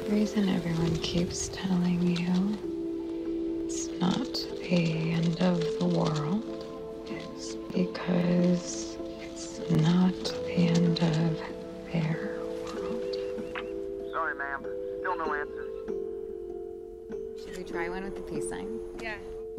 The reason everyone keeps telling you it's not the end of the world is because it's not the end of their world. Sorry, ma'am. Still no answer. Should we try one with the peace sign? Yeah.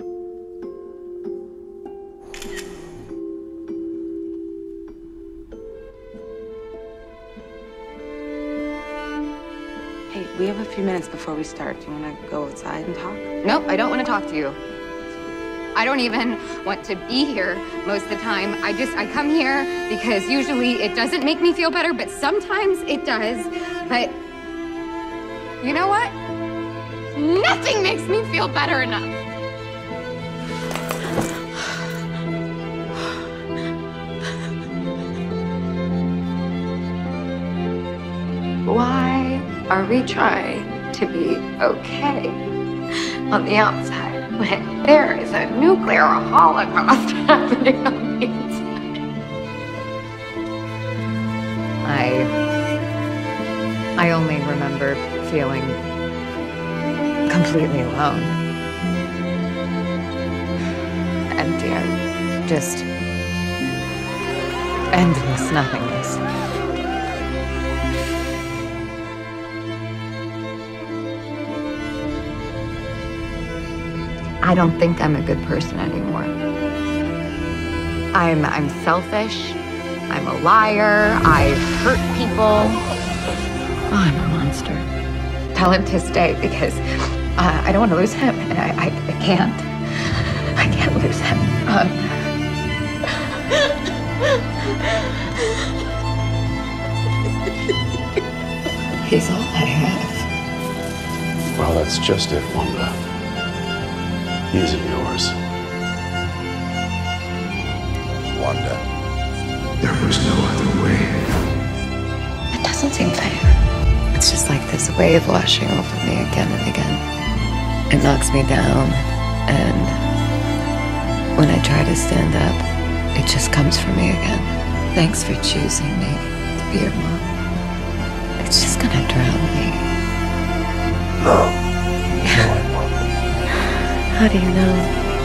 Hey, we have a few minutes before we start. Do you want to go outside and talk? Nope, I don't want to talk to you. I don't even want to be here most of the time. I come here because usually it doesn't make me feel better, but sometimes it does. But you know what? Nothing makes me feel better enough. Why are we trying to be okay on the outside when there is a nuclear holocaust happening on the inside? I only remember feeling completely alone. Empty. Just endless nothingness. I don't think I'm a good person anymore. I'm selfish. I'm a liar. I hurt people. Oh, I'm a monster. Tell him to stay because I don't want to lose him, and I can't. I can't lose him. He's all I have. Well, that's just it, Wanda. He isn't yours. Wanda. There was no other way. It doesn't seem fair. It's just like this wave washing over me again and again. It knocks me down, and when I try to stand up, it just comes for me again. Thanks for choosing me to be your mom. It's just gonna drown me. No. No, I won't. How do you know?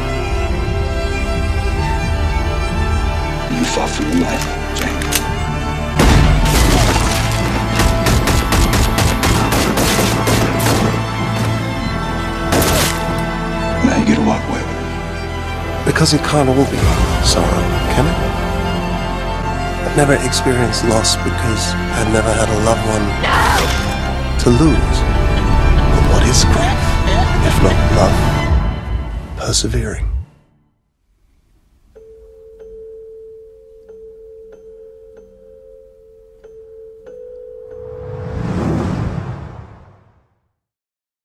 You fought for your life, Jane. Now you get to walk away with it. Because it can't all be sorrow, can it? I've never experienced loss because I've never had a loved one to lose. But what is grief, if not love, persevering?